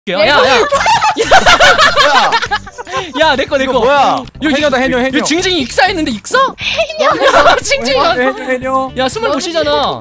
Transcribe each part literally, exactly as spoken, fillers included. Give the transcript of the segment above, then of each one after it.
야야야 야 내꺼 내꺼 뭐야? 여기 해녀다 해녀 해녀. 여기 징징이 익사했는데 익사? 해녀 징징이가 해녀 해녀. 야 스물도시잖아.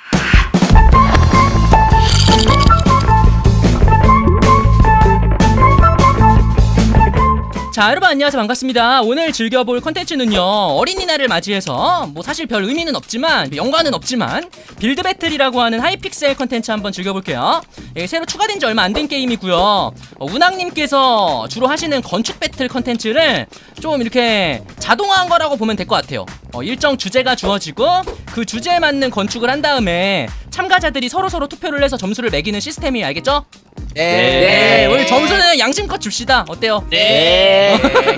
자 여러분 안녕하세요, 반갑습니다. 오늘 즐겨볼 컨텐츠는요, 어린이날을 맞이해서 뭐 사실 별 의미는 없지만 연관은 없지만 빌드 배틀이라고 하는 하이픽셀 컨텐츠 한번 즐겨볼게요. 예, 새로 추가된 지 얼마 안 된 게임이고요. 어, 운항님께서 주로 하시는 건축 배틀 컨텐츠를 좀 이렇게 자동화한 거라고 보면 될 것 같아요. 어, 일정 주제가 주어지고 그 주제에 맞는 건축을 한 다음에 참가자들이 서로서로 투표를 해서 점수를 매기는 시스템이, 알겠죠? 네. 네, 오늘 점수는 양심껏 줍시다. 어때요? 네.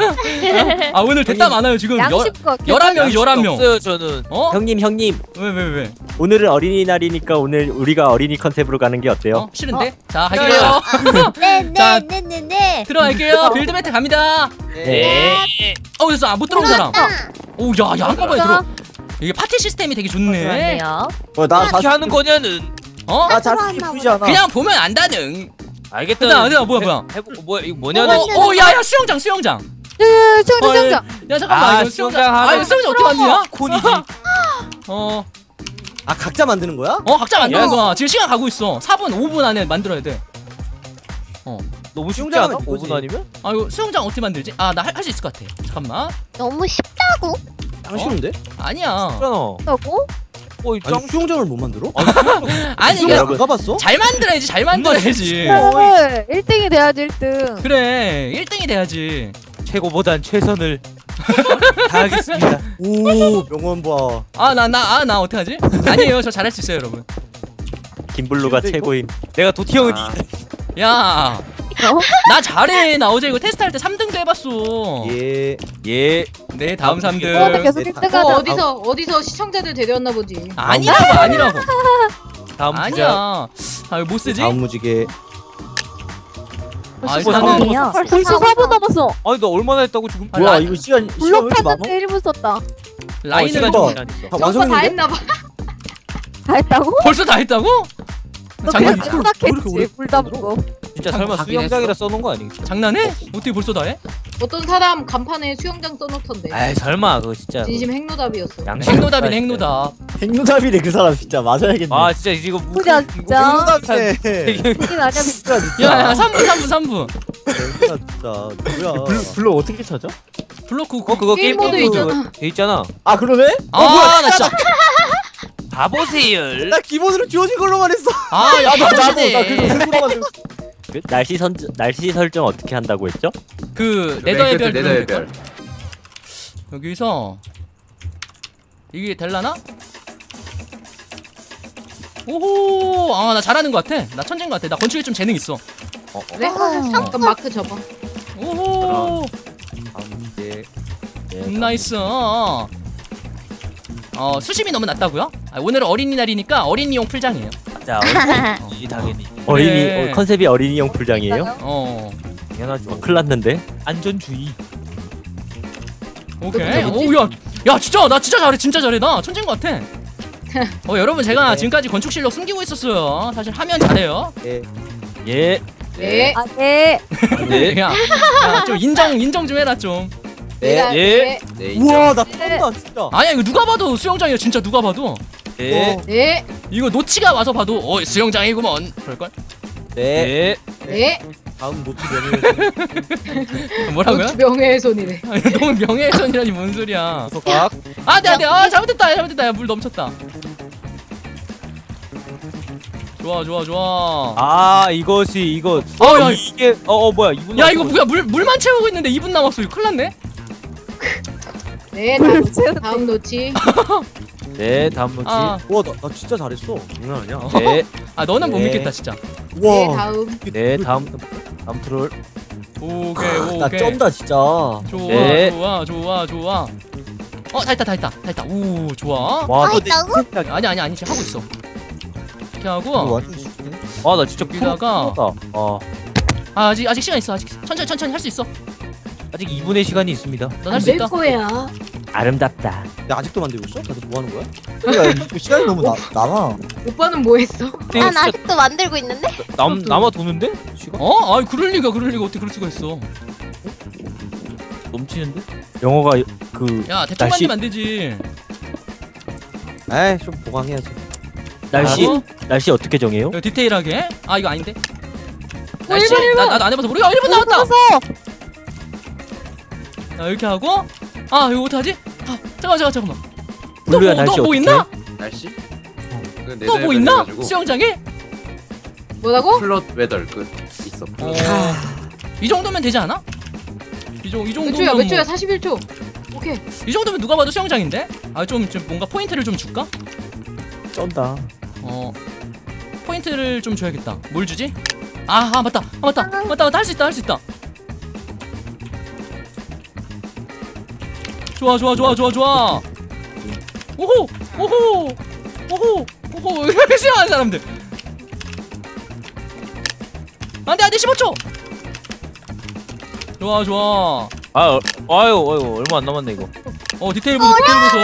아 오늘 됐다 많아요 지금. 양심껏. 열한 명이 열한 명. 없어요 저는. 어? 형님 형님 왜 왜 왜? 오늘은 어린이날이니까 오늘 우리가 어린이 컨셉으로 가는 게 어때요? 어? 싫은데? 자 할게요. 자, 네네네네네. 들어갈게요. 빌드 배틀 갑니다. 네. 어 됐어. 아, 못 들어온 사람. 오야야 한꺼번에 들어. 이게 파티 시스템이 되게 좋네. 좋네요. 어, 나 어떻게 하는 거냐는. 어? 나 자식 이쁘지 않아. 그냥 보면 안다는. 알겠다. 일단 어디야 뭐야 뭐야. 해보 뭐야 이거 뭐냐는. 어야야 수영장 수영장. 네, 수영장 어, 수영장. 야 잠깐만 아, 이거 수영장. 수영장 아 이거 수영장 어떻게 만드냐? 콘이지. 어. 아 각자 만드는 거야? 어 각자 만드는 야. 거야. 지금 시간 가고 있어. 사 분 오 분 안에 만들어야 돼. 어. 너무 쉽지 수영장은 않아? 이거지. 오 분 아니면? 아 이거 수영장 어떻게 만들지? 아 나 할 수 있을 것 같아. 잠깐만. 너무 쉽다고? 짱 쉬운데? 아니야. 쉽잖아. 라고? 어이 짱. 아니 수영장을 못 만들어? 아니 수영장 이게 안 가봤어? 잘 만들어야지. 잘 만들어야지. 네, 일 등이 돼야지 일 등. 그래 일 등이 돼야지. 최고보단 최선을 다하겠습니다. 오 명언 봐. 아 나 나 아 나 어떻게 하지? 아니에요, 저 잘할 수 있어요 여러분. 김블루가 근데 이거- 최고임. 내가 도티 형은 아. 야 어? 나 잘해. 나 어제 이거 테스트할 때 삼 등도 해봤어. 예. 예. 네 다음 삼 등. 너한테 계속 네, 일 다- 등 어, 하자. 어디서 어디서 시청자들 데려왔나 보지. 아니라고 아니라고. 다음 주자. 아니야. 아 이거 뭐 쓰지? 다음 무지개. 아 벌써 일단은 아니야. 벌써 사 분 남았어. 아니 너 얼마나 했다고 지금? 아, 뭐야 라- 이거 시간 시간 왜 블록 이렇게 많아? 탔는데 일 분 썼다. 라인을 시간 좀 봐. 좀 지났어. 다 저거 다 완성했는데? 했나 봐. 다 했다고? 벌써 다 했다고? 너 장난 그냥 이걸 왜 이렇게 오래 생각했지. 불 담고. 진짜 설마 하긴 수영장에다 써놓은 거 아니겠어? 장난해? 어떻게 벌써 다 해? 어떤 사람 간판에 수영장 써놓던데. 에이 설마 그거 진짜. 진심 핵노답이었어. 양심 행노답이네 없다, 행노답. 핵노답이네 그 사람 진짜 맞아야겠네. 아 진짜 이거 무- 진짜 진짜. 핵노답이네. 이긴 아니야. 진짜 진짜. 야야 삼 분 삼 분 삼 분. 진짜 진짜 뭐야? 블루 어떻게 찾아? 블로크 어 그거 게임 게임 모드 모드 있잖아. 돼 있잖아. 아 그러네? 아나 진짜. 가보세요. 나 기본으로 주어진 걸로만 했어. 아야 나도 나도 나 그래서 바보시네. 일부러 만들었어. 그 날씨 선 날씨 설정 어떻게 한다고 했죠? 그 네더해별 네더해별 여기서 이게 될라나? 오호 아 나 잘하는 것 같아. 나 천재인 것 같아. 나 건축에 좀 재능 있어. 그래? 잠깐 마크 접어. 오호 예. 나이스. 어 수심이 너무 낮다고요? 아, 오늘은 어린이날이니까 어린이용 풀장이에요. 자 어린이 당연히 어린이 그래. 어, 컨셉이 어린이용 풀장이에요? 어 당연하죠. 어, 큰일 났는데. 안전주의. 오케이. 뭐지? 오야 야 진짜 나 진짜 잘해. 진짜 잘해. 나 천재인 것 같아. 어 여러분 제가 지금까지 건축 실력 숨기고 있었어요. 사실 하면 잘해요. 예. 예. 네. 아 네. 네. 야, 야, 좀 인정 인정 좀 해라 좀. 내가 예. 네. 우와 나 쏜다 진짜. 아니야 이거 누가 봐도 수영장이야. 진짜 누가 봐도. 네. 네. 이거 노치가 와서 봐도 어 수영장이구먼 그럴걸? 네. 네. 네. 다음 노트 명예. 뭐라고요? 명예훼손이네. 아니, 너무 명예훼손이라니 뭔 소리야. 소각. 아 네, 네, 아 잘못했다 잘못했다. 야, 물 넘쳤다. 좋아 좋아 좋아. 아 이것이 이거. 어, 어 야. 이게 어, 어 뭐야 이분. 야 이거 뭐야 물 물만 채우고 있는데 이 분 남았어. 이거 큰일 났네. 네. 다음, 다음 노치. 네 다음 노치. 아, 우와 나, 나 진짜 잘했어. 장난 아니야. 네. 아 너는 못 네. 믿겠다 진짜. 네. 우와. 다음. 네 다음 다음 트롤. 오케이 오케이. 나 쩐다 진짜. 좋아 네. 좋아 좋아 좋아. 어 다 했다 다 했다 다 했다. 오 좋아. 와, 너, 아니 아니 아니 지금 하고 있어. 이렇게 이거 하고 완전 쉽네. 와, 나 진짜 여기다가 다 어, 아, 아직 아직 시간 있어. 아직 천천히 천천히 할 수 있어. 아직 이 분의 시간이 있습니다. 넌 할 수 내 있다. 거야. 아름답다. 야, 아직도 만들고 있어? 다들 뭐 하는 거야? 야 이거 시간이 너무 나, 남아. 오빠는 뭐 했어? 난 아직도 만들고 있는데? 남 남아 도는데? 시간 어? 아 그럴 리가 그럴 리가 어떻게 그럴 수가 있어? 넘치는데? 영어가 그 야 대충 날씨- 만들면 안 되지. 에이, 좀 보강해야지. 날씨 어? 날씨 어떻게 정해요? 야, 디테일하게. 아 이거 아닌데? 어, 날씨 일 분, 일 분. 나 나도 안 해봐서 모르겠어. 일 분 나왔다. 나왔다. 자 이렇게 하고 아 이거 어떡하지? 아 잠깐만 잠깐만 잠깐만. 블루야 날씨 또뭐 뭐 어떻게? 있나? 날씨? 그 또 뭐 있나? 내려가지고 수영장에? 뭐라고? 플롯 웨덜 끝 있어. 어... 이 정도면 되지 않아? 이, 정, 이 몇 정도면 초야 몇 초야 뭐, 사십일 초. 오케이. 이 정도면 누가 봐도 수영장인데? 아 좀 좀 뭔가 포인트를 좀 줄까? 쩐다. 어 포인트를 좀 줘야겠다. 뭘 주지? 아, 아 맞다 아, 맞다 맞다 맞다 할 수 있다 할 수 있다. 좋아 좋아 좋아 좋아 좋아. 오호 오호 오호 오호 싫어하는 사람들. 안돼 안돼 십오 초. 좋아 좋아. 아 어, 아유 아유 얼마 안 남았네 이거. 어 디테일 보소 디테일 보소.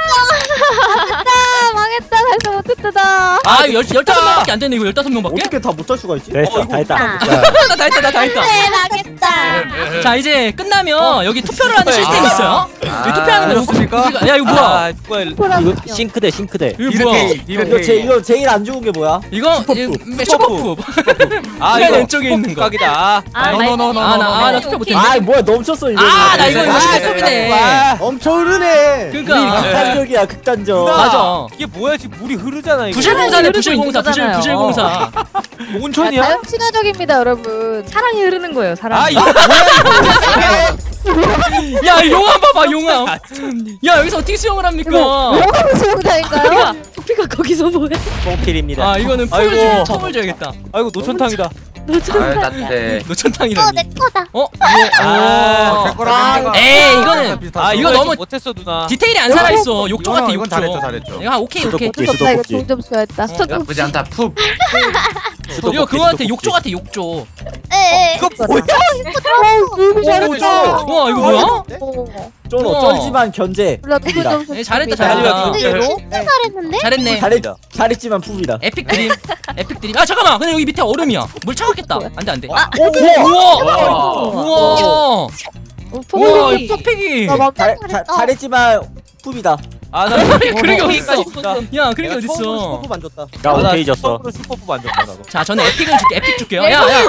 아 망했다. 다시 못했다. 아 이거 열 열다섯 명밖에 안 되네 이거 열다섯 명밖에. 어떻게 다 못할 수가 있지? 됐어, 다 했다. 나 다 했다 나 다 했다. 네, 망했다. 자 이제 끝나면 여기 투표를 하는 시스템이 있어요. 여기 투표하는 거 그렇습니까? 야 이거 뭐야? 아 뭐야? 이거 싱크대 싱크대. 이거 뭐야? 이거 제 이거 제일 안 좋은 게 뭐야? 이거 슈퍼푸. 아 맨 이거 왼쪽에 있는 거. 각이다. 아, 아나나 투표 못했네. 아, 뭐야 넘쳤어 이거. 아 나 이거 이거 아, 슈퍼푸네. 엄청 흐르네. 그러니까 극단적이야 극단적. 맞아. 이게 뭐야 지금 물이 흐르잖아 이거. 부실공사네 흐르고 부실공사 있는 부실 거잖아요. 부실공사. 온천이야? 자연 친화적입니다, 여러분. 사랑이 흐르는 거예요, 사랑. 아 이거 뭐야 야 용암 봐봐 용암. 야 여기서 어떻게 수영을 합니까? 영화로 수영장인가요? 우리가 거기서 뭐해? 뽕필입니다. 아 이거는 아이고. 폼을 줘 폼을 줘야겠다. 이거? 아이고 노천탕이다. 아 따뜻해. 어, 노천탕이라니. 내 거다. 어? 아, 이거 거랑 에이 이거는 아 이거 이거 너무 너무 못했어 누나. 디테일이 안 살아 있어. 욕조 같아 이건 욕조. 잘했죠 잘했죠. 이거 한 오케이 오케이. 어쩔 수 없다, 이거 수도꼭지. 동점수였다. 나쁘지 않다. 푹. 이거 그거 같아 욕조 같아 욕조. 에, 에. 이거 뭐야? 오, 잘했다. 우와 이거 뭐야? 쫄어 우와. 쫄지만 견제. 몰라, 동점수. 예, 잘했다, 줍니다. 잘했다. 근데 이거 진짜 잘했는데? 잘했네. 잘했 잘했지만 풉니다. 에픽 드림. 에픽 드림. 아 잠깐만. 근데 여기 밑에 얼음이야. 물 차갑겠다. 안돼 안돼. 아, 우와. 와. 우와. 어, 우와. 포기. 이 퍽팩이. 나 막- 잘, 잘 잘했지만 풉이다. 아나 그런 게 어딨어? 있다. 야 그런 게 내가 처음으로 어딨어? 슈퍼 만졌다. 나 오케이 졌어. 처음으로 슈퍼프 만졌다 나도. 자 저는 에픽을 줄게. 에픽 줄게요. 야 야.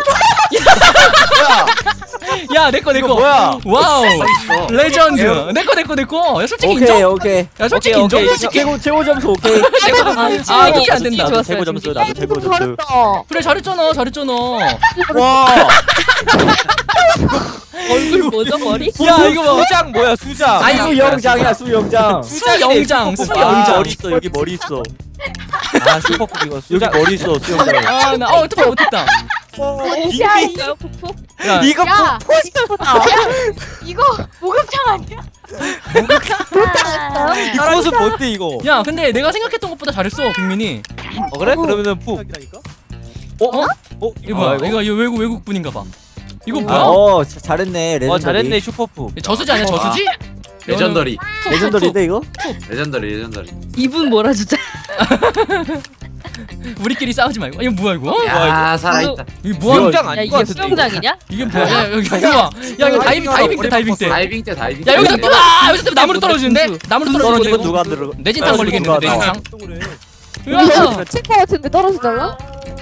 야 내꺼 내꺼. 뭐야? 와우. 있어. 레전드. 내꺼 내꺼 내꺼. 야 솔직히 오케이 인정? 오케이. 야 솔직히 오케이, 인정? 오케이. 솔직히. 최고 최고 점수 오케이. 아 이렇게 안 된다. 나도 최고 점수 나도 최고 점수. 잘했다. 그래 잘했잖아 잘했잖아. 와. 얼굴 뭐죠, 머리? 야 이거 봐. 수장 뭐야 수장? 아니, 수영장이야 수영장. 수영장 슈퍼푸. 아, 수영장. 머리 있어 여기 머리 있어. 아 슈퍼프 이거 여기 수장. 머리 있어 수영장. 아나어 투표 못했다. 이거요, 푸푸? 야 이거 야 이거 목욕탕 아니야? 아, 이 모습 뭔데 이거? 야 근데 내가 생각했던 것보다 잘했어 빅민이. 어 그래? 그러면은 푸. 어? 어? 어 이거 뭐야? 이거 이거 외국 외국 분인가 봐. 이거 뭐야? 어 자- 잘했네. 레전더리. 어 잘했네 슈퍼프. 저수지 아니야 저수지? 레전더리. 레전더리인데 이거? 레전더리 레전더리. 이분 몰아주자. 우리끼리 싸우지 말고. 이거 뭐야 이거? 야 살아있다. 이거 뭐야? 수영장 야, 아닐 이게 것 같은데. 이거. 수영장이냐? 이게 뭐야? 야 여기 이거 봐. 야 이거 다이빙 다이빙 때 다이빙 때. 다이빙 때 다이빙 때. 야 여기서 또 아, 여기서 또 나무로 떨어지는데? 나무로 떨어지는 떨어지는 건 거 누가 안 들어? 뇌진탕 걸리겠는데 뇌진탕. 이거 친구 같은데 떨어지달라?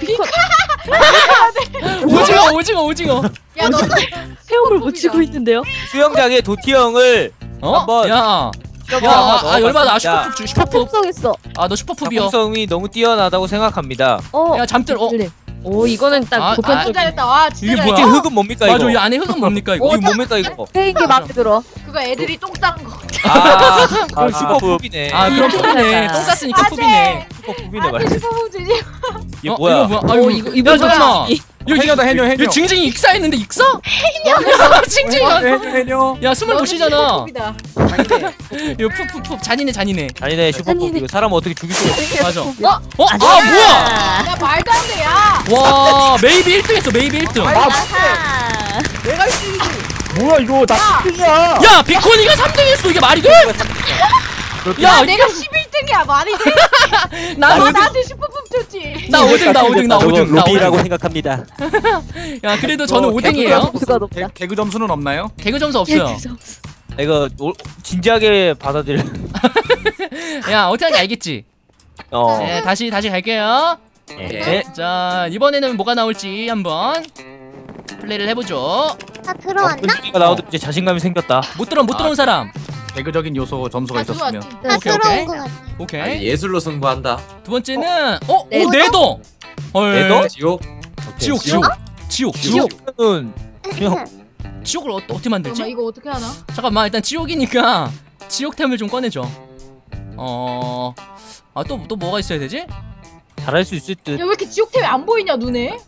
오징어 오징어 오징어. 야 너 헤엄을 못 치고 있는데요? 수영장에 도티 형을 어? 한번 야. 야, 한번 아, 아 열받아. 아, 넣어봤습니다. 슈퍼풋 주 슈퍼풋. 폭성 있어. 아, 너 슈퍼풋이요. 작품성이 너무 뛰어나다고 생각합니다. 어. 야, 잠들. 어. 그래. 오, 이거는 딱 아, 진짜 보편적인. 잘했다. 와 진짜 이게 잘했다. 뭐야? 이게 흙은 뭡니까 이거? 맞아. 이 안에 흙은 뭡니까 이거? 이거 뭡니까 이거? 페인 게 마음에 들어. 그거 애들이 똥 싼 거. 아, 아, 슈퍼푸이네. 아, 그럼 풋이네. 똥 쌌으니까 풋이네. 슈퍼푸이네 아니 말이야. 슈퍼홈즈지. 이게 어, 뭐야? 이거 뭐야? 아, 오, 이거 이거 이거 야, 잠깐만. 뭐지? 여기 해녀다, 해녀, 해녀. 여기 징징이 익사했는데 익사? 징징이. 해녀. 야, 스물 도시잖아. 슈퍼홈이다. 이거 푸푸푸 잔이네 잔이네. 아니네 슈퍼푸 이거 사람 어떻게 죽일 수가 있어? 맞아. 어? 어? 아, 뭐야? 야 말도 안 돼. 야. 와, 메이비 일 등 했어. 메이비 일 등. 아하. 내가 일 등이지. 뭐야 이거 나 핑이야. 야 비코니가 삼 등 했어. 이게 말이 돼? 야, 야 내가 십일 등이야. 말이 돼? 나 너 오 등. 나한테 슈퍼폼 줬지. 나 오 등 나 오 등 나 오 등 나 오 로비라고 등. 생각합니다. 야 그래도 저는 오 등이에요. 점수가 높다. 개, 개그 점수는 없나요? 개그 점수 없어요. 이거 오, 진지하게 받아들여. 야 어떻게 하는지 알겠지? 어. 네 다시 다시 갈게요. 네. 자 이번에는 뭐가 나올지 한번 플레이를 해보죠. 다 들어왔나? 가 나오도 이제 자신감이 생겼다. 못 들어 못 들어온 사람. 개그적인 요소 점수가 다 있었으면. 들어왔지. 다 오케이, 오케이. 들어온 거 같아. 오케이. 아니, 예술로 승부한다. 두 번째는 어? 오 네더? 네더. 헐. 네더? 지옥. 지옥 지옥 지옥 지옥 지옥은 그냥 지옥을 어, 어떻게 만들지? 잠깐만, 이거 어떻게 하나? 잠깐만 일단 지옥이니까 지옥템을 좀 꺼내줘. 어... 아 또 또 뭐가 있어야 되지? 잘할 수 있을 듯. 야, 왜 이렇게 지옥템이 안 보이냐, 눈에?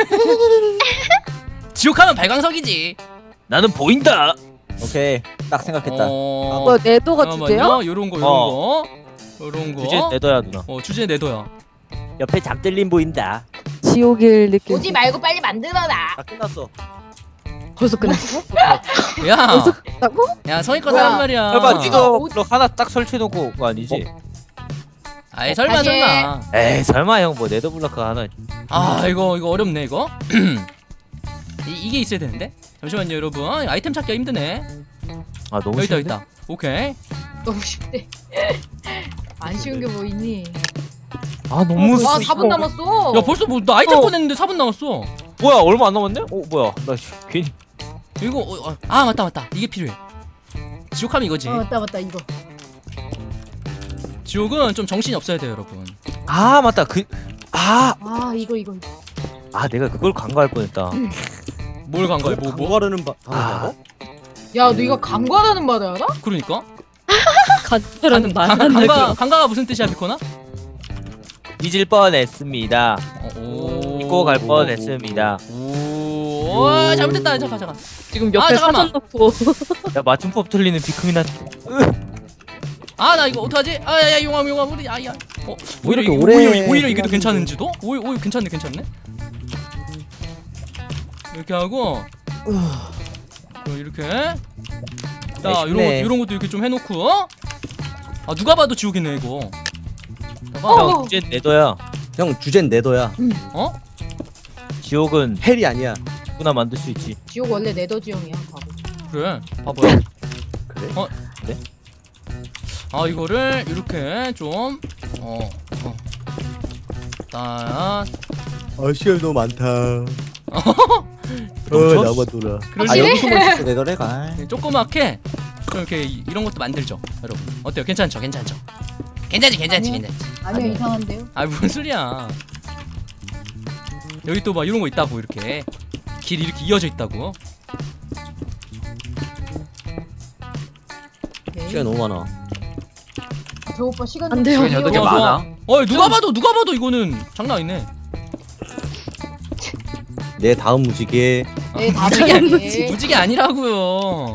지옥하면 발광석이지. 나는 보인다. 오케이 딱 생각했다. 어... 뭐 내도가 주제요? 잠깐만요. 요런 거 요런 어. 거 요런 거 주제 내둬야 누나. 어 주제 내둬요. 옆에 잠들림 보인다. 지옥일 느낌. 오지 말고 빨리 만들어놔. 다 끝났어. 벌써 끝났어? 야, 라고? 야 성의껏 뭐야? 하란 말이야. 설마 어. 니도 블록 하나 딱 설치해놓고 그거 아니지? 아이 설마 아니. 설마. 에이 설마 형 뭐 네더 블록 하나. 아 이거 이거 어렵네 이거. 이, 이게 있어야 되는데. 잠시만요 여러분. 아이템 찾기가 힘드네. 아 너무 여기 있다 여기 쉽네. 있다. 오케이. 너무 쉽대. 안 쉬운 게 뭐 있니? 아 너무 와, 쓰- 사 분 남았어. 야 벌써 뭐 나 아이템 어. 꺼냈는데 사 분 남았어. 뭐야 얼마 안 남았네? 어 뭐야 나 씨, 괜히 이거 어, 어, 아 맞다 맞다 이게 필요해. 지옥하면 이거지. 어, 맞다, 맞다, 이거. 지옥은 좀 정신이 없어야 돼요 여러분. 아 맞다 그 아, 아, 이거, 이거. 아 내가 그걸 간과할 뻔했다. 뭘 간거야 뭐 뭐? 뭐하려는 바. 아, 야, 너 이거 강과라는 말을 알아? 그러니까. 간절한 말 강- 강가 강가가 무슨 뜻이야 비코나? 잊을 뻔했습니다. 어, 오. 잊고 갈 뻔했습니다. 오. 오, 잘못했다. 잠깐 잠깐. 지금 옆에 아, 잠깐만. 사전 놓고 야 맞춤법 틀리는 비크미나. 아 나 이거 어떡하지? 아야야 용암 용암 우리 아야. 어 오히려 이렇게 이게 오래 오히려 오히려 이게 더 해가지고. 괜찮은지도? 오히 오히 괜찮네 괜찮네. 이렇게 하고. 어, 이렇게. 자 이런 거 멋있네. 이런 것도 이렇게 좀 해놓고. 아 누가 봐도 지옥이네 이거. 어. 형 이제 네더야. 형 주제는 내도야. 어? 지옥은 헬이 아니야. 누구나 만들 수 있지. 지옥 원래 네더 지형이야, 바보. 그래. 바보야. 그래? 어? 그래? 아 이거를 이렇게 좀 어. 어. 딱. 아 시간 너무 많다. 그렇죠? 어 나만 놀아. 그럴 아 때 여기서만 진짜 내더래가. 조그맣게 좀 이렇게 이- 이런 것도 만들죠, 여러분. 어때요? 괜찮죠? 괜찮죠? 괜찮지, 괜찮지, 아니요. 괜찮지. 아니야, 이상한데요? 아 무슨 소리야? 여기 또 막 이런 거 있다고 이렇게 길이 이렇게 이어져 있다고. 오케이. 시간 너무 많아. 저 오빠 시간 안 돼요. 좀 시간이 어떻게 비워. 좋아, 많아? 어 누가 봐도 누가 봐도 이거는 장난 아니네. 내 다음 무지개. 네, 다 무지개 비워. 무지개 아니라고요.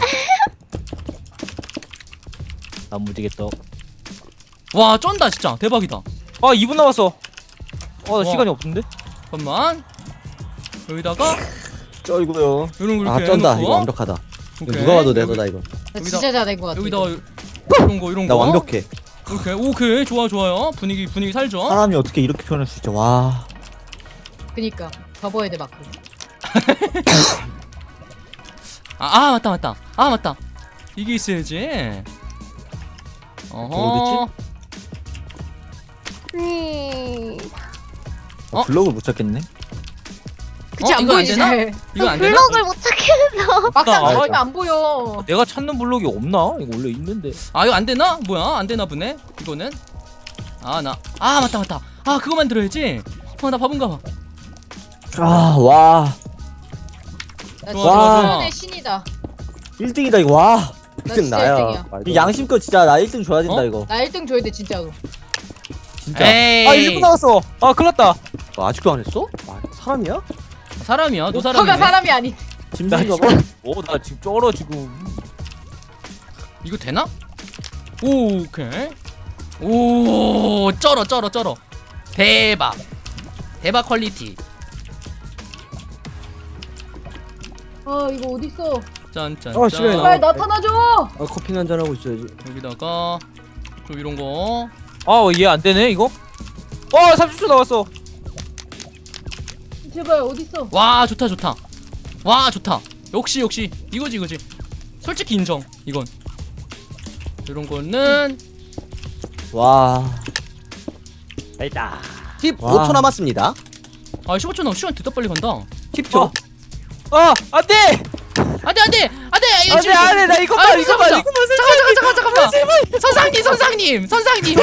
난 무지겠다. 와 쩐다 진짜 대박이다. 아 이 분 남았어. 어 와. 시간이 없는데? 잠깐만 여기다가 쩔고요. 이런 거 아 이렇게 쩐다. 해놓고. 이거 완벽하다. 오케이. 누가 봐도 내도다 이거. 나 진짜 잘된 것 같아. 여기다 이런 거 이런 거. 나 완벽해. 오케이 오케이 좋아 좋아요. 분위기 분위기 살죠. 사람이 어떻게 이렇게 표현할 수 있죠? 와. 그니까. 접어야 돼, 마크. 아, 아 맞다 맞다 아 맞다 이게 있어야지. 어허. 음. 어? 블록을 못 찾겠네. 그치, 어, 안 이거 안 보이지, 되나? 잘. 이거 안 되나? 블록을 못 찾겠어. 막상 아, 보이면 안 보여. 내가 찾는 블록이 없나? 이거 원래 있는데. 아 이거 안 되나? 뭐야 안 되나 보네 이거는. 아 나 아 맞다 맞다 아 그거 만들어야지. 어 나 바본가 봐. 아 와. 나 좋아, 진짜 좋아, 좋아. 손의 신이다. 일 등이다 이거 와. 나 일 등 진짜 나야. 일 등이야. 이 양심껏 진짜 나 일 등 줘야 된다 어? 이거. 나 일 등 줘야 돼, 진짜로. 진짜. 에이 아 일 분 남았어. 아 큰일났다. 아, 아직도 안 했어? 아, 사람이야? 사람이야 너 오빠가 사람이네. 사람이 아니. 나 짐승인가 봐. 지금 어나 지금 쩔어 지금. 이거 되나? 오 오케이 오 쩔어 쩔어 쩔어 대박 대박 퀄리티. 아, 이거 어딨어? 짠짠. 어, 싫어요. 빨리 나타나줘. 아, 커피 한잔 하고 있어야지. 여기다가 좀 이런 거. 아얘 안 되네 이거. 어 삼십 초 남았어. 제발 어딨어? 와 좋다 좋다. 와 좋다. 역시 역시 이거지 이거지. 솔직히 인정. 이건. 이런 거는 와. 있다. 팁 와. 오 초 남았습니다. 아 십오 초 남 시간 되다 빨리 간다. 팁 줘. 아 안돼. 안돼 안돼 안돼. 안돼 안돼 나 이거만 아, 이거만 잠깐만, 이거만 잠깐 잠깐 잠깐 잠깐만. 선상님 선상님 선상님.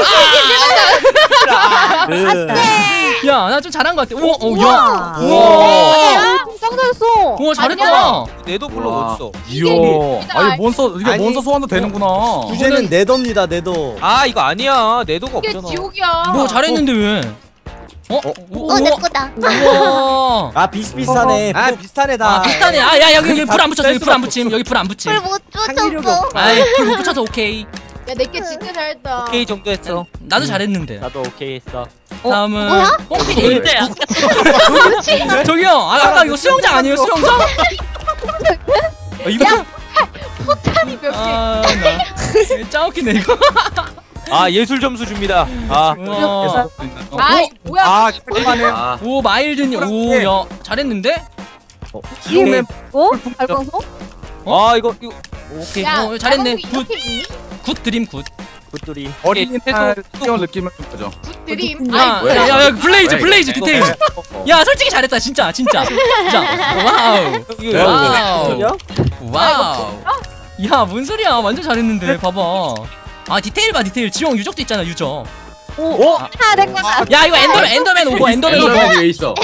아, 그. 야 나 좀 잘한 것 같아. 오, 오, 야. 우와. 우와. 짱 잘했어. 우와 잘했다. 내도 불러 와. 어딨어. 이야. 아니 몬스터 이게 아니, 몬스터 소환도 되는구나. 주제는 네더입니다. 네더. 아 이거 아니야 내도가 이게 없잖아. 지옥이야. 뭐 잘했는데 왜? 어? 오, 어, 내 거다. 우와. 아 비슷비슷하네. 아 비슷하네 다. 아 비슷하네. 아 야 여기 여기 불 안 붙였어. 여기 불 안 붙임. 여기 불 안 붙임. 불못 창의력이 쫓았어. 없다. 아이 불 못 붙여서 오케이. 야 내게 진짜 잘했다. 오케이 정도 했어. 나도 잘했는데. 나도 오케이 했어. 다음은 뭐야? 뽕피디. 이때야. 저기요. 아 아까 이거 수영장 아니에요 수영장? 아, 이거 포탄이 몇 개? 아나 짜웃기네 이거. 아 예술 점수 줍니다. 아 우와. 아 뭐야? 아 깔끔하네. 아, 오 마일드님 오야 잘했는데? 지옥맨. 어? 발광석? 아 이거 이거 오케이. 야, 어, 잘했네. 나는 이렇게 있니? 굿 드림 굿. 굿돌이. 어린이 날 신경을 느끼면 거죠. 드림. 야, 아이, 야, 야, 야, 블레이즈, 왜? 블레이즈 왜? 디테일. 야, 솔직히 잘했다, 진짜, 진짜, 진짜. 와우, 이거 와우, 소리야? 와우. 야, 뭔 소리야? 완전 잘했는데, 봐봐. 아, 디테일 봐, 디테일. 지용 유적도 있잖아, 유적. 오. 아, 내 거다. 야, 이거 엔더맨, 엔더맨 오고, 엔더맨 오고. 엔더맨이 왜 있어?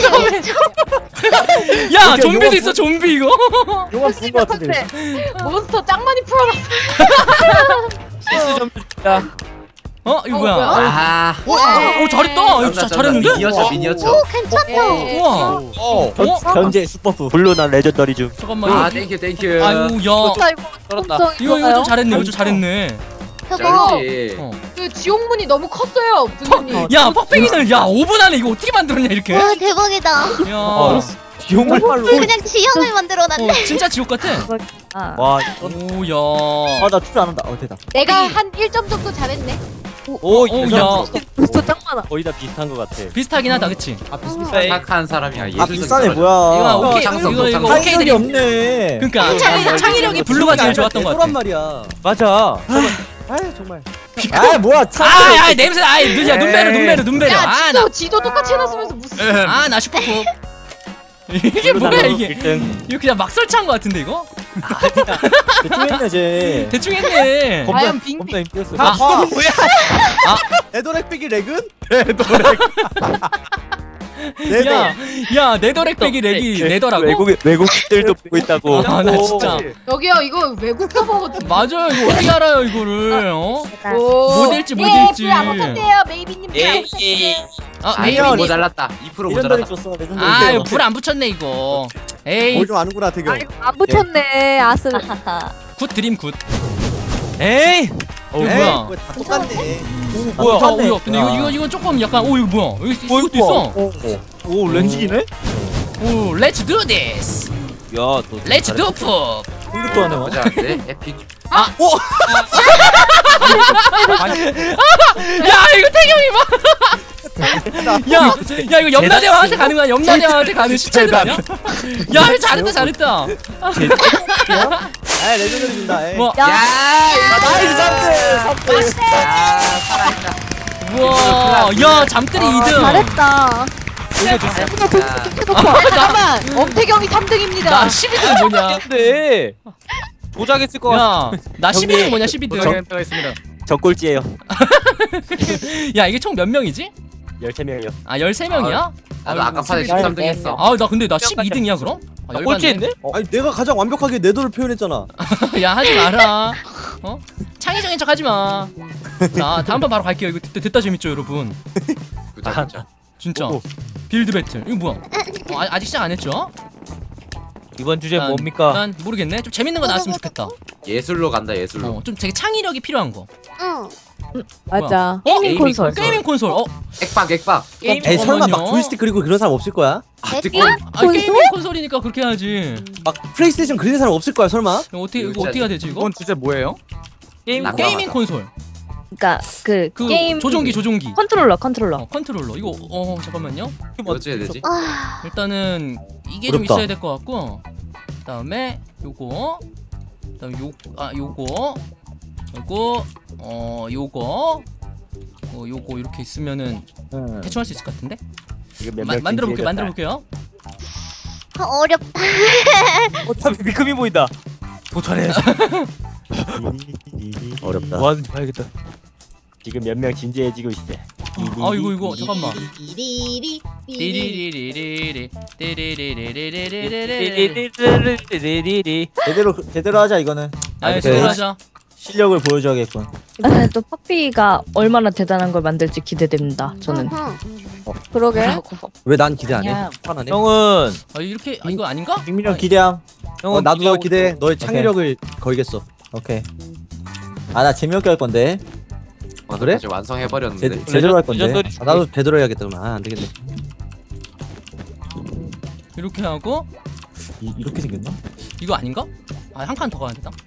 야, 이게 좀비도 용암 있어, 좀비 이거. 용암 본것 같은데. 몬스터 짱 많이 풀어놨어. 예술 점수 줍니다. 어, 이거 어, 뭐야? 뭐야? 아, 오, 오, 잘했다. 이거 진짜 잘했는데? 미니어처 미니어처. 오, 괜찮다. 우와. 어. 어? 현재 슈퍼프. 블루 난 레전더리 중. 잠깐만. 아 이거- 땡큐 땡큐. 아이고, 야. 나 이거 떨었다. 엄청 이거, 이거 좀 잘했네, 이거 좀 진짜. 잘했네. 저거 잘했지. 어. 그 지옥문이 너무 컸어요, 부모님. 야, 퍽팽이는, 야, 오 분 안에 이거 어떻게 만들었냐, 이렇게? 와 대박이다. 야. 지옥맨 말로. 그냥 지형을 만들어놨네. 어, 진짜 지옥 같아. 아. 와 오, 야. 아나 투표 안 한다. 어 됐다. 내가 한 일 점 정도 잘했네. 오 오, 예술 야. 점수. 부스터 짱 많아. 거의 다 비슷한 것 같아. 비슷하긴 하다, 그치? 아 비슷비슷해. 착한 사람이야. 아 예술적인 비싸네 사람. 뭐야. 이거 오케이, 장성, 이거, 이거 장성. 오케이 창의력이 드림. 없네. 그러니까 창의, 창의력이 블루가 제일 좋았던 것 란 같아. 말이야. 맞아. 아 정말. 아 뭐야. 아, 아, 냄새, 아, 눈, 야, 눈 베려, 눈 베려, 눈 베려. 야, 아, 지도 나, 지도 똑같이 해놨으면서 무슨? 아, 나 슈퍼프. 이게 뭐야, 이게? 일 등. 이거 그냥 막 설치한 것 같은데 이거? 대충 했네 쟤. 대충 했네. 과연 빙빙. 겁나 힘들었어. 아, 이거는 뭐야? 아. 에도렉 빼기 렉은? 야, 야, 네더렉백이 렉이 네더라고? 외국 외국들도 보고 있다고. 아, 나 진짜. 여기요, 이거 외국 서버거든. 맞아요, 이거 어떻게 알아요, 이거를? 어? 오. 뭐 될지, 뭐 예, 될지. 불안 붙었대요, 메이비님. 불안 예, 붙었대요. 아, 아니요 메이비. 모자랐다. 이 퍼센트 레전더리 모자랐다. 줬어. 레전더리. 아, 이거 불 안 붙였네, 이거. 에이, 뭘좀 아는구나 태경. 아, 이거 안 붙였네. 아슬. 굿 드림 굿. 에이. 이거 에이, 뭐야? 그거 다 똑같네. 오, 뭐야? 어, 이거, 근데 이거, 이거, 이거 조금 약간, 오, 이거 뭐야? 여기 이것도 있어. 오 렌즈기네? 오, let's do this. 야, 너. Let's do poop. 공격도 안 해. 와. 모자랐네. 에픽. 야, 이거 태경이 봐. 야, 야, 이거 염라대왕한테 가는 거야. 염라대왕한테 가는 시체들 아니야? 야, 잘했다, 잘했다. 아 레전더리 준다. 에이. 뭐, 야, 나이스 삼 등. 아 살아있다. 우와, 야, 잠들이 이 등. 잘했다. 잠깐만, 엄태경이 삼 등입니다. 나 십이 등 뭐냐? 근데 조작했을 것 같아. 야, 나 십이 등 뭐냐? 십이 등. 도착했다가 있습니다. 저 꼴찌예요. 야, 이게 총 몇 명이지? 열세 명이요. 아, 열세 명이야? 나도 아까 판에 십삼 등 했어. 아, 나 근데 나 십이 등이야, 그럼? 아, 나 열받네. 꼴찌했네? 아니 내가 가장 완벽하게 네더를 표현했잖아. 야, 하지 마라. 어? 창의적인 척 하지 마. 자, 다음번 바로 갈게요. 이거 됐다, 됐다 재밌죠, 여러분? 그자 그자. 진짜. 오. 빌드 배틀. 이거 뭐야? 어, 아, 아직 시작 안 했죠? 이번 주제 난- 뭡니까? 난 모르겠네. 좀 재밌는 거 나왔으면 좋겠다. 예술로 간다 예술로. 어, 좀 되게 창의력이 필요한 거. 응. 맞아. 게이밍 콘솔. 게이밍 콘솔. 어, 액박 액박. 게임 에이 설마 막 잠깐만요. 조이스틱 그리고 그런 사람 없을 거야? 아직 게임? 아 게이밍 콘솔이니까 그렇게 해야지. 막 플레이스테이션 그리는 사람 없을 거야 설마? 이거 어떻게 이거 이거 어떻게 해야 되지 이거? 이건 진짜 뭐예요? 게임 남- 게이밍 콘솔. 그러니까 그, 그 게임 조종기 조종기. 컨트롤러 컨트롤러. 어, 컨트롤러. 이거 어 잠깐만요. 어찌 해야 되지? 일단은 이게 좀 어렵다. 있어야 될 것 같고. 그다음에 요거. 그다음에 요 아 요거. 요거 어 요거. 어 요거 이렇게 있으면은 응. 대충 할 수 있을 것 같은데? 이거 마, 몇몇 만들어 볼게요. 진지해졌다. 만들어 볼게요. 어렵다. 어차피 미크미 보인다. 도착해야지. 어렵다. 뭐 하는지 봐야겠다. 지금 몇 명 진지해지고 있어. 아 이거 이거 잠깐만. 리리리 띠리리리리리 띠리리리리리리리. 리리리리리리리. 제대로 제대로 하자 이거는. 아 오케이. 제대로 하자. 실력을 보여줘야겠군. 이번에 또 퍼피가 얼마나 대단한 걸 만들지 기대됩니다. 저는. 그러게. 왜 난 기대 안 해? 그냥 화나네. 형은 아 이렇게 아, 이거 아닌가? 빅민형 기대함. 형은 어, 나도 너 기대하고 기대해. 있어. 너의 창의력을 걸겠어. 오케이. 아 나 재미없게 할 건데. 아, 그래? 이제 완성해 제, 버렸는데. 제대로 할 건데. 레전더리 아, 나도 제대로 해야겠다. 아, 안 되겠네. 이렇게 하고 이, 이렇게 생겼나? 이거 아닌가? 아 한 칸 더 가야 되다.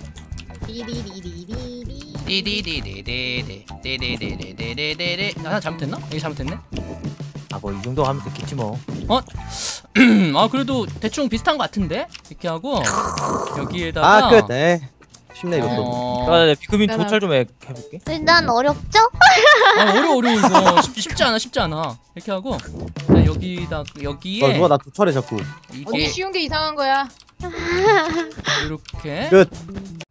리리리리리리 띠디디디디디 띠디디디디디디. 나 하나 잘못했나? 이게 잘못했네. 아뭐 이 정도 하면 됐겠지 뭐. 아 그래도 대충 비슷한 것 같은데 이렇게 하고 여기에다가 아, 끝. 네. 쉽네 이것도. 어... 아, 네, 비크민 도찰 좀 해, 해볼게. 일단 어렵죠? 아 어려워 어려워 이거 쉽, 쉽지 않아 쉽지 않아 이렇게 하고 일단 여기다 여기에 어, 누가 나 도찰해 자꾸. 언니 이게 쉬운 게 이상한 거야. 이렇게 끝.